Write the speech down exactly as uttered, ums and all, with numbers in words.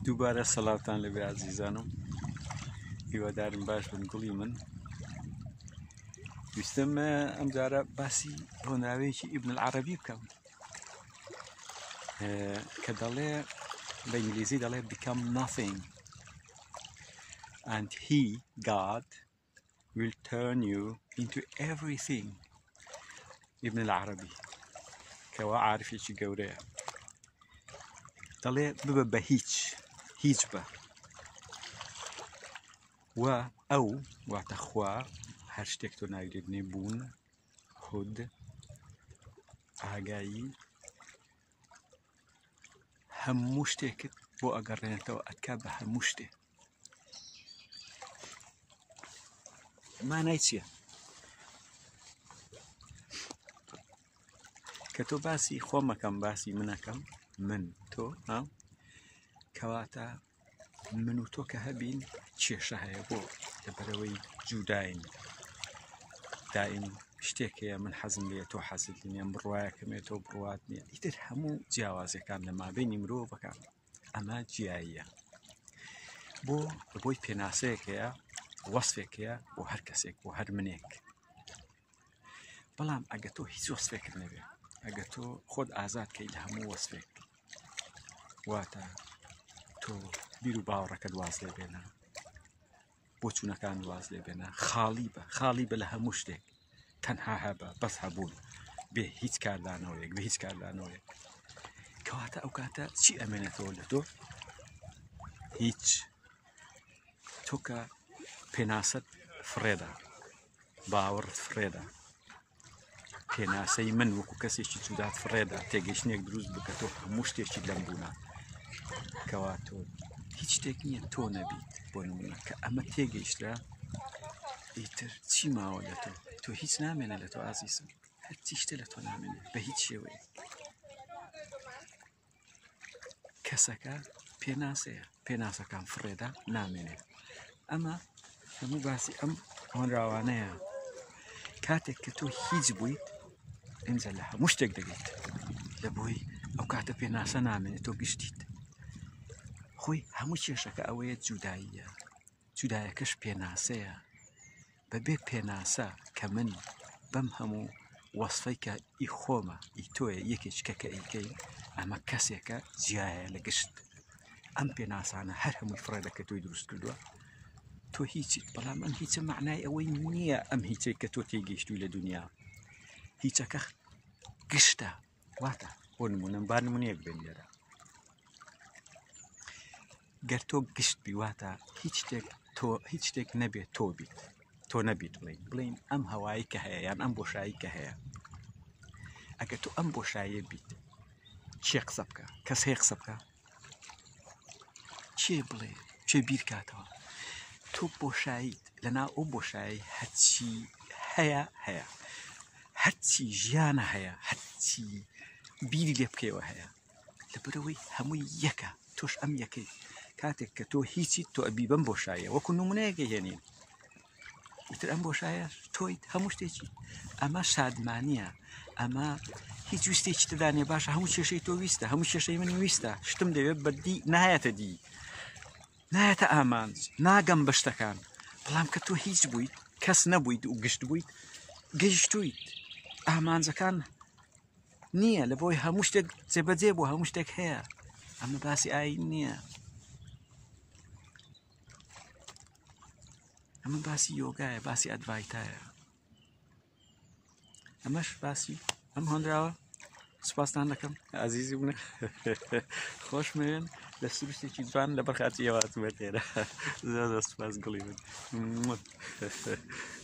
دووبارە سەڵاتان لەبێ عەزیزانم، هیوادارم باش بن گوڵی من. ویستم ئەم جارە باسی ڕۆناوەیەکی ئیبن ئەلعەرەبی بکەم کە دەڵێ بە ئینگلیزی دەڵێ become nothing and he God will turn you into everything. ئیبن ئەلعەرەبی کەوا عارفێکی گەورەیە، دەڵێ ببە بە هیچ هیچ بە و ئەو واتە خوا هەر شتێک تۆ ناویێ بوون، هود، ئاگایی، هەموو شتێکت بۆ ئەگەڕێنێتەوە ئەتکا بە هەموو شتێ. مانای چییە؟ کە تۆ باسی خۆمەکەم باسی منەکەم، من تۆ کەواتە من و تۆ کە هەبین کێشە هەیە بۆ لەبەرەوەی جووداین، دائیم شتێک هەیە من حەزم لێ تۆ حەزت نییە، بڕوایەکەمێ تۆ بڕوات نییە، ئیتر هەموو جیاوازەکان لە مابینی مرۆڤەکان ئەمە جیاییە. بۆ بۆی پێناسەیەک هەیە، وەسفێک هەیە بۆ هەر کەسێک، بۆ هەر منێک. بەڵام ئەگە تۆ هیچ وەسفێکت نەبێ، ئەگە تۆ خۆت ئازاد کەی لە هەموو وەسفێک، واتە تۆ بیر و باوەڕەکەت واز لێ بێنە، بۆ چوونەکان واز لێ بێنە، خاڵی بە خاڵی بە لە هەموو شتێک، تەنها هەبە بەس هەبوون، بێ هیچ کاردانەوەیەک، بێ هیچ کاردانەوەیەک. کەواتە ئەو کاتە چی ئەمێنێتەوە لە تۆ؟ هیچ. تۆ کە پێناسەت فڕێدا، باوەڕت فڕێدا، پێناسەی من وەکو کەسێکی جودات فڕێدا، تێگەیشتنێک دروست بکە تۆ هەموو شتێکی لەم بوونا، کەوا تۆ هیچ شتێک نییە تۆ نەبیت. بۆ نمونە کە ئەمە تێگەیشترا، ئیتر چی ماوە لە تۆ؟ تۆ هیچ نامێنە لە تۆ ئازیزم، هەرچی شتە لە تۆ نامێنێ بە هیچ شێوەیە. کەسەکە پێناسەیە، پێناسەکان فڕێدا نامێنێ. ئەمە هەموو باسی ئەم هۆنراوانەیە. کاتێک کە تۆ هیچ بوویت، ئەمجا لە هەموو شتێک دەگەیت، لە بۆی ئەو کاتە پێناسە نامێنێت، تۆ گشتیت. خۆی هەموو کێشەکە ئەوەیە جوداییە، جودایەکەش پێناسەیە. بەبێ پێناسە کە من بەم هەموو وەسفەی کە ئی خۆمە، ئی تۆیە، یەکێکە کە ئیکەی، ئەمە کەسێکە جیایە لە گشت. ئەم پێناسانە هەر هەمووی فڕێدە کە تۆی دروست کردووە، تۆ هیچیت. بەڵام ئەم هیچە معنای ئەوەی نییە ئەم هیچەی کە تۆ تێگەیشتووی لە دنیا، هیچەکە گشتە. واتە بۆ نمونە با نمونەیەک بێن لێرە، گەر تۆ گشت بی، واتە هیچ شتێک تۆ هیچ شتێک نەبێت تۆ بیت، تۆ نەبیت بڵین بڵین ئەم هەوایی کە هەیە یان ئەم بۆشایی کە هەیە. ئەگەر تۆ ئەم بۆشاییە بیت، چێ قسە بکە؟ کەس هەیە قسە بکە؟ چێ بڵێ؟ چێ بیر کاتەوە؟ تۆ بۆشاییت، لەناو ئەو بۆشایی هەرچی هەیە هەیە، هەرچی ژیانە هەیە، هەرچی بیری لێ بکەیەوە هەیە، لەبەرەوەی هەمووی یەکە، تۆش ئەم یەکەی. کاتێک کە تۆ هیچیت، تۆ ئەبی بەم بۆشایە، وەکو نمونەیەکە هێنین، ئیتر ئەم بۆشایە تۆیت، هەموو شتێکی. ئەمە شادمانیە، ئەمە هیچ ویستێکی تدانێ. باشە هەموو کێشەی تۆ ویستە، هەموو کێشەی من ویستە، شتم دەوێت بەدی نایەتە دی، نایەتە ئامانج، ناگەم بە شتەکان. بەڵام کە تۆ هیچ بوویت، کەس نەبوویت و گشت بوویت، گەیشتوویت، ئامانجەکان نییە، لە بۆی هەموو شتێک جێبەجێ بوو، هەموو شتێک هەیە. ئەمە باسی ئاین نییە، ئەمە باسی یۆگایە، باسی ئەدڤایتایە. ئەمەش باسی ئەم هۆنراوە. سوپاستان دەکەم عەزیزی بوونە، خۆشمەوێن لە سروشتێکی جوان لەبەر خاچی ئێواتم بەخێرە. زۆر زۆر سوپاس گوڵی من.